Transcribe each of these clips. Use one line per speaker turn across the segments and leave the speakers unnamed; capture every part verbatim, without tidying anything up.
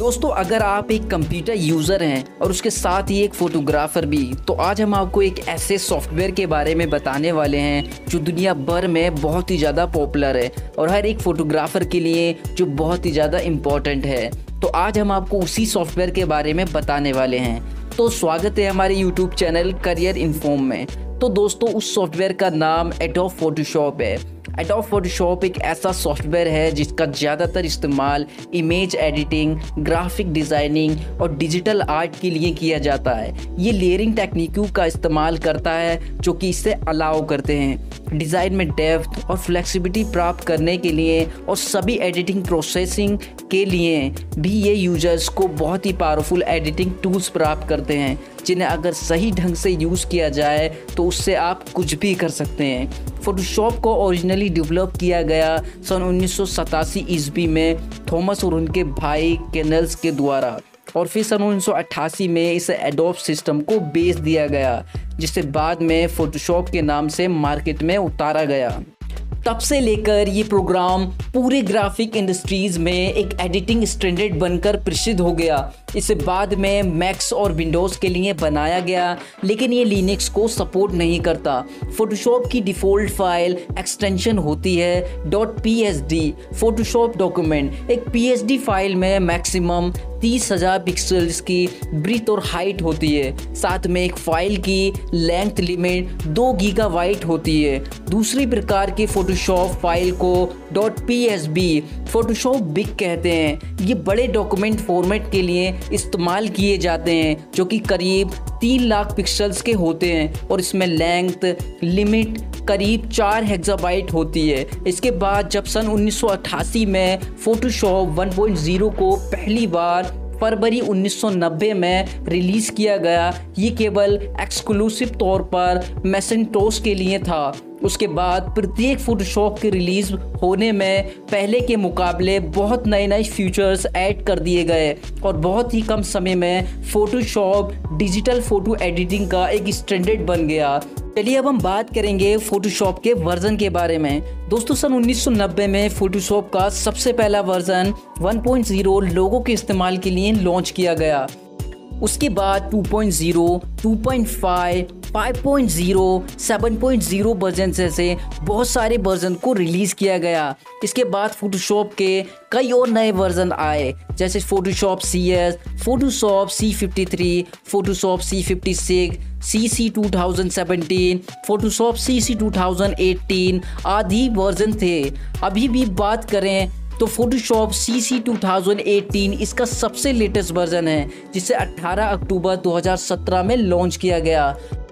दोस्तों, अगर आप एक कंप्यूटर यूज़र हैं और उसके साथ ही एक फ़ोटोग्राफ़र भी, तो आज हम आपको एक ऐसे सॉफ्टवेयर के बारे में बताने वाले हैं जो दुनिया भर में बहुत ही ज़्यादा पॉपुलर है और हर एक फ़ोटोग्राफ़र के लिए जो बहुत ही ज़्यादा इम्पॉर्टेंट है। तो आज हम आपको उसी सॉफ्टवेयर के बारे में बताने वाले हैं। तो स्वागत है हमारे यूट्यूब चैनल करियर इन्फॉर्म में। तो दोस्तों, उस सॉफ्टवेयर का नाम एडोब फोटोशॉप है। एडोब फोटोशॉप एक ऐसा सॉफ्टवेयर है जिसका ज़्यादातर इस्तेमाल इमेज एडिटिंग, ग्राफिक डिज़ाइनिंग और डिजिटल आर्ट के लिए किया जाता है। ये लेयरिंग टेक्निकों का इस्तेमाल करता है जो कि इसे अलाउ करते हैं डिज़ाइन में डेप्थ और फ्लेक्सिबिलिटी प्राप्त करने के लिए, और सभी एडिटिंग प्रोसेसिंग के लिए भी ये यूजर्स को बहुत ही पावरफुल एडिटिंग टूल्स प्राप्त करते हैं, जिन्हें अगर सही ढंग से यूज़ किया जाए तो उससे आप कुछ भी कर सकते हैं। फोटोशॉप को ओरिजिनली डेवलप किया गया सन उन्नीस सौ सतासी ईस्वी में थॉमस और उनके भाई केनल्स के द्वारा, और फिर सन उन्नीस सौ अट्ठासी में इस एडोब सिस्टम को बेच दिया गया, जिसे बाद में फोटोशॉप के नाम से मार्केट में उतारा गया। तब से लेकर ये प्रोग्राम पूरे ग्राफिक इंडस्ट्रीज़ में एक एडिटिंग स्टैंडर्ड बनकर प्रसिद्ध हो गया। इसे बाद में मैक्स और विंडोज़ के लिए बनाया गया, लेकिन ये लिनक्स को सपोर्ट नहीं करता। फोटोशॉप की डिफ़ॉल्ट फाइल एक्सटेंशन होती है dot P S D Photoshop document. एक पी एस डी फाइल में मैक्सिमम तीस हज़ार पिक्सल्स की ब्रीथ और हाइट होती है। साथ में एक फ़ाइल की लेंथ लिमिट दो गीगाबाइट होती है। दूसरी प्रकार की फोटोशॉप फाइल को dot P S B Photoshop big कहते हैं। ये बड़े डॉक्यूमेंट फॉर्मेट के लिए इस्तेमाल किए जाते हैं, जो कि करीब तीन लाख पिक्सल्स के होते हैं, और इसमें लेंथ लिमिट करीब चार हेक्साबाइट होती है। इसके बाद जब सन उन्नीस सौ अट्ठासी में फोटोशॉप वन पॉइंट ज़ीरो को पहली बार फरवरी उन्नीस सौ नब्बे में रिलीज़ किया गया, ये केवल एक्सक्लूसिव तौर पर मैकिन्टॉश के लिए था। उसके बाद प्रत्येक फोटोशॉप के रिलीज़ होने में पहले के मुकाबले बहुत नए नए फीचर्स ऐड कर दिए गए, और बहुत ही कम समय में फोटोशॉप डिजिटल फ़ोटो एडिटिंग का एक स्टैंडर्ड बन गया। चलिए अब हम बात करेंगे फोटोशॉप के वर्जन के बारे में। दोस्तों, सन उन्नीस सौ नब्बे में फोटोशॉप का सबसे पहला वर्जन वन पॉइंट ज़ीरो लोगों के इस्तेमाल के लिए लॉन्च किया गया। उसके बाद two point zero, two point five, five point zero, seven point zero version जैसे बहुत सारे वर्जन को रिलीज़ किया गया। इसके बाद फोटोशॉप के कई और नए वर्जन आए, जैसे Photoshop C S, Photoshop C fifty three, Photoshop C fifty six, C C two thousand seventeen, Photoshop C C two thousand eighteen आदि वर्जन थे। अभी भी बात करें तो Photoshop C C two thousand eighteen इसका सबसे लेटेस्ट वर्जन है, जिसे अठारह अक्टूबर दो हज़ार सत्रह में लॉन्च किया गया।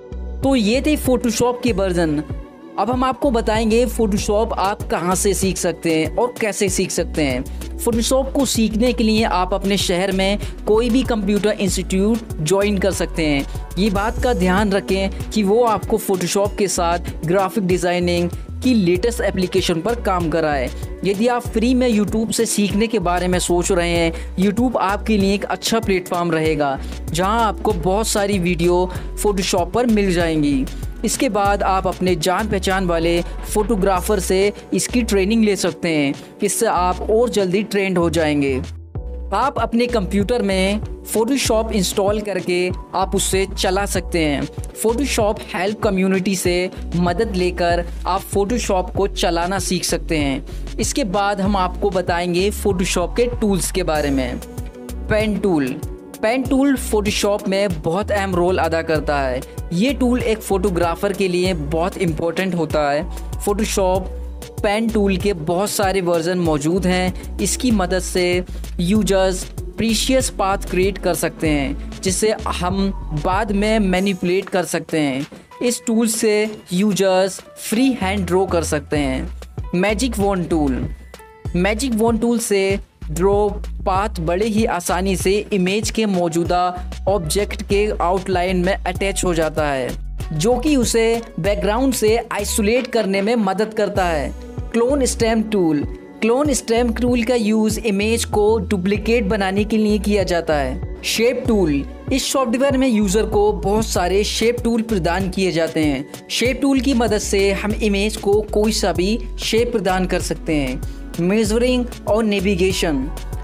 तो ये थे फोटोशॉप के वर्जन। अब हम आपको बताएंगे फोटोशॉप आप कहां से सीख सकते हैं और कैसे सीख सकते हैं। फोटोशॉप को सीखने के लिए आप अपने शहर में कोई भी कंप्यूटर इंस्टीट्यूट ज्वाइन कर सकते हैं। ये बात का ध्यान रखें कि वो आपको फोटोशॉप के साथ ग्राफिक डिज़ाइनिंग की लेटेस्ट एप्लीकेशन पर काम कराए। यदि आप फ्री में यूट्यूब से सीखने के बारे में सोच रहे हैं, यूट्यूब आपके लिए एक अच्छा प्लेटफॉर्म रहेगा, जहां आपको बहुत सारी वीडियो फोटोशॉप पर मिल जाएंगी। इसके बाद आप अपने जान पहचान वाले फोटोग्राफर से इसकी ट्रेनिंग ले सकते हैं। इससे आप और जल्दी ट्रेंड हो जाएंगे। आप अपने कंप्यूटर में फोटोशॉप इंस्टॉल करके आप उससे चला सकते हैं। फोटोशॉप हेल्प कम्युनिटी से मदद लेकर आप फोटोशॉप को चलाना सीख सकते हैं। इसके बाद हम आपको बताएंगे फोटोशॉप के टूल्स के बारे में। Pen tool pen tool Photoshop में बहुत अहम रोल अदा करता है। ये टूल एक फ़ोटोग्राफ़र के लिए बहुत इम्पोर्टेंट होता है। फोटोशॉप पेन टूल के बहुत सारे वर्जन मौजूद हैं। इसकी मदद से यूजर्स प्रीशियस पाथ क्रिएट कर सकते हैं, जिसे हम बाद में मैनिपुलेट कर सकते हैं। इस टूल से यूजर्स फ्री हैंड ड्रॉ कर सकते हैं। Magic wand tool magic wand tool से ड्रॉ पाथ बड़े ही आसानी से इमेज के मौजूदा ऑब्जेक्ट के आउटलाइन में अटैच हो जाता है, जो कि उसे बैकग्राउंड से आइसोलेट करने में मदद करता है। Clone stamp tool clone stamp tool का यूज़ इमेज को डुप्लीकेट बनाने के लिए किया जाता है। शेप टूल इस सॉफ्टवेयर में यूज़र को बहुत सारे शेप टूल प्रदान किए जाते हैं। शेप टूल की मदद से हम इमेज को कोई सा भी शेप प्रदान कर सकते हैं। मेजरिंग और नेविगेशन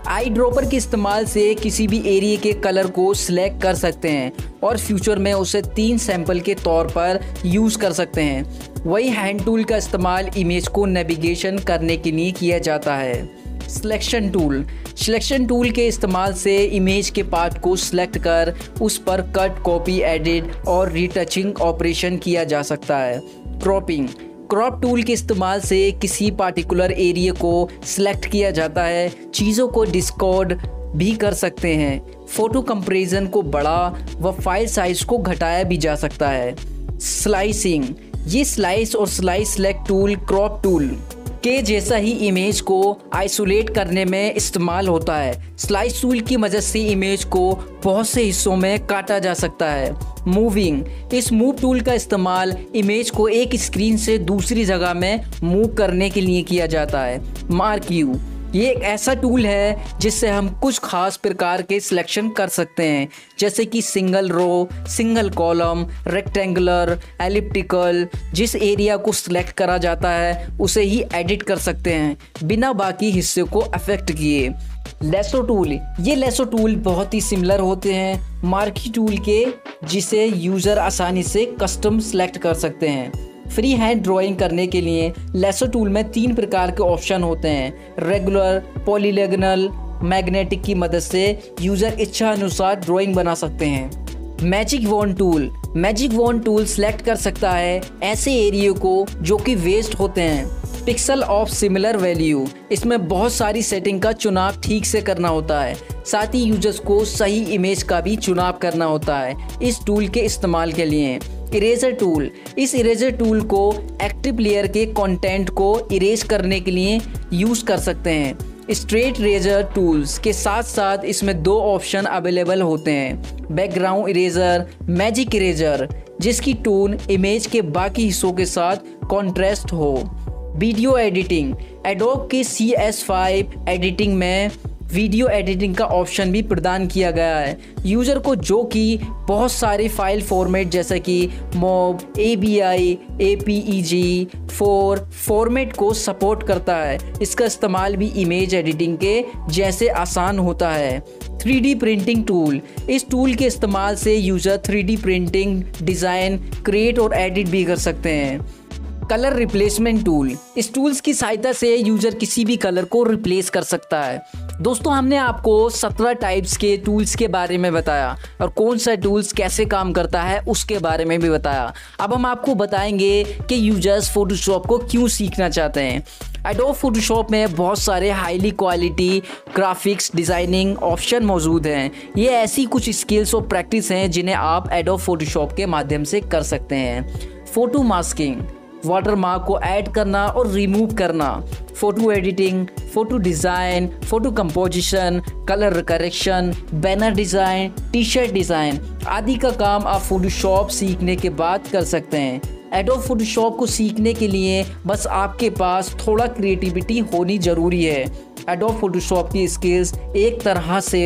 आई ड्रॉपर के इस्तेमाल से किसी भी एरिया के कलर को सिलेक्ट कर सकते हैं और फ्यूचर में उसे तीन सैंपल के तौर पर यूज़ कर सकते हैं। वही हैंड टूल का इस्तेमाल इमेज को नेविगेशन करने के लिए किया जाता है। सिलेक्शन टूल सिलेक्शन टूल के इस्तेमाल से इमेज के पार्ट को सिलेक्ट कर उस पर कट, कॉपी, एडिट और रीटचिंग ऑपरेशन किया जा सकता है। क्रॉपिंग क्रॉप टूल के इस्तेमाल से किसी पार्टिकुलर एरिया को सिलेक्ट किया जाता है। चीज़ों को डिस्कॉर्ड भी कर सकते हैं। फ़ोटो कंपैरिजन को बढ़ा व फाइल साइज को घटाया भी जा सकता है। स्लाइसिंग ये स्लाइस और slice select tool crop tool के जैसा ही इमेज को आइसोलेट करने में इस्तेमाल होता है। स्लाइस टूल की मदद से इमेज को बहुत से हिस्सों में काटा जा सकता है। मूविंग इस मूव टूल का इस्तेमाल इमेज को एक स्क्रीन से दूसरी जगह में मूव करने के लिए किया जाता है। मार्क यू ये एक ऐसा टूल है जिससे हम कुछ खास प्रकार के सिलेक्शन कर सकते हैं, जैसे कि single row, single column, rectangular, elliptical. जिस एरिया को सिलेक्ट करा जाता है उसे ही एडिट कर सकते हैं बिना बाकी हिस्से को अफेक्ट किए। लेसो टूल ये लेसो टूल बहुत ही सिमिलर होते हैं मार्की टूल के, जिसे यूज़र आसानी से कस्टम सेलेक्ट कर सकते हैं। फ्री हैंड ड्राइंग करने के लिए लेसो टूल में तीन प्रकार के ऑप्शन होते हैं। रेगुलर, पॉलीगोनल, मैग्नेटिक की मदद से यूज़र इच्छा अनुसार ड्राइंग बना सकते हैं। Magic wand tool magic wand tool select कर सकता है ऐसे एरिया को जो कि वेस्ट होते हैं। पिक्सल ऑफ सिमिलर वैल्यू इसमें बहुत सारी सेटिंग का चुनाव ठीक से करना होता है, साथ ही यूजर्स को सही इमेज का भी चुनाव करना होता है इस टूल के इस्तेमाल के लिए। इरेजर टूल इस इरेजर टूल को एक्टिव लेयर के कंटेंट को इरेज करने के लिए यूज़ कर सकते हैं। स्ट्रेट इरेजर टूल्स के साथ साथ इसमें दो ऑप्शन अवेलेबल होते हैं, बैकग्राउंड इरेजर, मैजिक इरेजर, जिसकी टोन इमेज के बाकी हिस्सों के साथ कॉन्ट्रास्ट हो। वीडियो एडिटिंग एडोब के सी एस फाइव एडिटिंग में वीडियो एडिटिंग का ऑप्शन भी प्रदान किया गया है यूज़र को, जो कि बहुत सारे फाइल फॉर्मेट जैसे कि MOV, A B I, A P E G, four format को सपोर्ट करता है। इसका इस्तेमाल भी इमेज एडिटिंग के जैसे आसान होता है। थ्री डी प्रिंटिंग टूल इस टूल के इस्तेमाल से user three D printing, design, create और एडिट भी कर सकते हैं। कलर रिप्लेसमेंट टूल इस टूल्स की सहायता से यूज़र किसी भी कलर को रिप्लेस कर सकता है। दोस्तों, हमने आपको सत्रह टाइप्स के टूल्स के बारे में बताया और कौन सा टूल्स कैसे काम करता है उसके बारे में भी बताया। अब हम आपको बताएंगे कि यूजर्स फोटोशॉप को क्यों सीखना चाहते हैं। एडोब फोटोशॉप में बहुत सारे highly quality graphics designing option मौजूद हैं। ये ऐसी कुछ स्किल्स और प्रैक्टिस हैं जिन्हें आप एडोब फोटोशॉप के माध्यम से कर सकते हैं। फोटो मास्किंग वाटरमार्क को ऐड करना और रिमूव करना, photo editing, photo design, photo composition, colour correction, banner design, T shirt design आदि का काम आप फोटोशॉप सीखने के बाद कर सकते हैं। एडोब फोटोशॉप को सीखने के लिए बस आपके पास थोड़ा क्रिएटिविटी होनी ज़रूरी है। एडोब फोटोशॉप की स्किल्स एक तरह से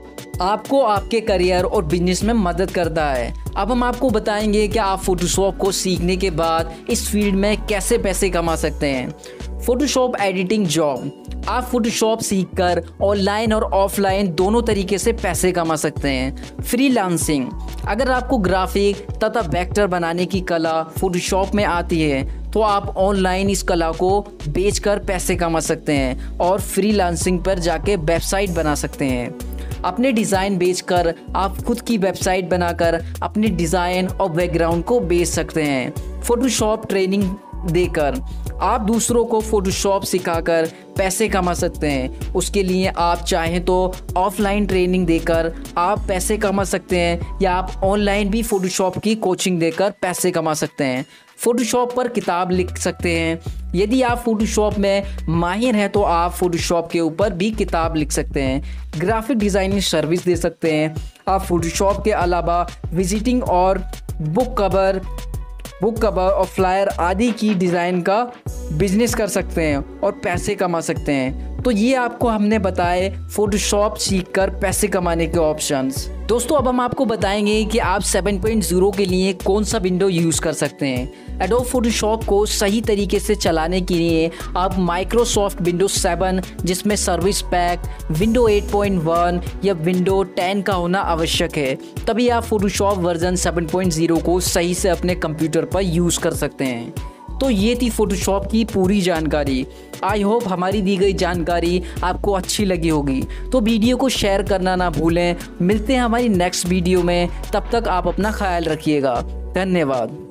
आपको आपके करियर और बिजनेस में मदद करता है। अब हम आपको बताएंगे कि आप फोटोशॉप को सीखने के बाद इस फील्ड में कैसे पैसे कमा सकते हैं। फोटोशॉप एडिटिंग जॉब आप फोटोशॉप सीखकर ऑनलाइन और ऑफलाइन दोनों तरीके से पैसे कमा सकते हैं। फ्रीलांसिंग अगर आपको ग्राफिक तथा वेक्टर बनाने की कला फोटोशॉप में आती है तो आप ऑनलाइन इस कला को बेचकर पैसे कमा सकते हैं और फ्रीलांसिंग पर जाके वेबसाइट बना सकते हैं। अपने डिज़ाइन बेचकर आप खुद की वेबसाइट बनाकर अपने डिज़ाइन और बैकग्राउंड को बेच सकते हैं। फोटोशॉप ट्रेनिंग देकर आप दूसरों को फोटोशॉप सिखाकर पैसे कमा सकते हैं। उसके लिए आप चाहें तो ऑफलाइन ट्रेनिंग देकर आप पैसे कमा सकते हैं या आप ऑनलाइन भी फोटोशॉप की कोचिंग देकर पैसे कमा सकते हैं। फोटोशॉप पर किताब लिख सकते हैं। यदि आप फोटोशॉप में माहिर हैं तो आप फोटोशॉप के ऊपर भी किताब लिख सकते हैं। ग्राफिक डिज़ाइनिंग सर्विस दे सकते हैं। आप फोटोशॉप के अलावा विजिटिंग और बुक कवर बुक कवर और फ्लायर आदि की डिज़ाइन का बिजनेस कर सकते हैं और पैसे कमा सकते हैं। तो ये आपको हमने बताए फोटोशॉप सीखकर पैसे कमाने के ऑप्शंस। दोस्तों अब हम आपको बताएंगे कि आप सेवन पॉइंट ज़ीरो के लिए कौन सा विंडो यूज़ कर सकते हैं। एडोब फोटोशॉप को सही तरीके से चलाने के लिए आप माइक्रोसॉफ्ट विंडो सेवन जिसमें service pack, window eight point one या विंडो टेन का होना आवश्यक है, तभी आप Photoshop version seven point zero को सही से अपने कंप्यूटर पर यूज़ कर सकते हैं। तो ये थी फोटोशॉप की पूरी जानकारी। आई होप हमारी दी गई जानकारी आपको अच्छी लगी होगी। तो वीडियो को शेयर करना ना भूलें। मिलते हैं हमारी नेक्स्ट वीडियो में, तब तक आप अपना ख्याल रखिएगा। धन्यवाद।